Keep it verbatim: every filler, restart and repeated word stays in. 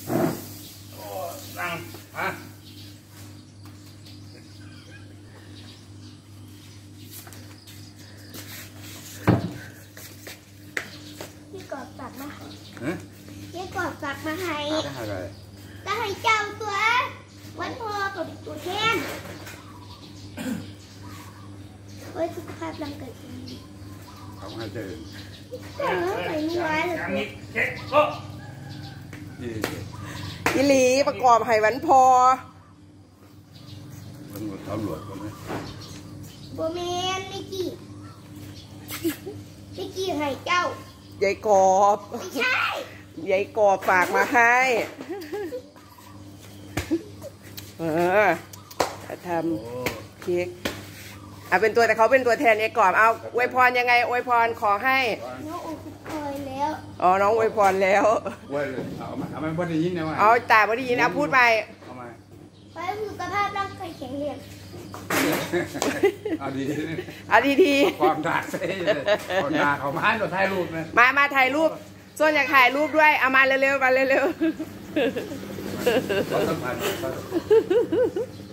โอ้นั่งฮะพี่กอดฝากมาฮะพี่กอดฝากมาให้อะไรจะให้เจ้าตัววันพ่อกับตัวแทนไว้สุขภาพร่างกายดีเขาให้เจอเออใส่ไม่ไว้เลยเจ๊โอ้อีหลีประกอบไห้วันพอตำรวจตำรวจคนนี้โบเมนไม่กี่ไม่กี่ให้เจ้ายายกอบไม่ใช่ยายกอบฝากมาให้เออทำเค้กอ่ะเป็นตัวแต่เขาเป็นตัวแทนยายกอบเอาอวยพรยังไงอวยพรขอให้น้องอวยพรแล้วอ๋อน้องอวยพรแล้วอวยเลยเอามาเอามาพอได้ยินนะว่าเอาแต่พอได้ยินเอาพูดไปเอามาไว้สุขภาพร่างกายแข็งแรงเอาดีเอาดีดีความด่าเซ่เลยความด่าเขามาเราถ่ายรูปนะมามาถ่ายรูปส่วนอยากถ่ายรูปด้วยเอามาเร็วๆมาเร็วๆ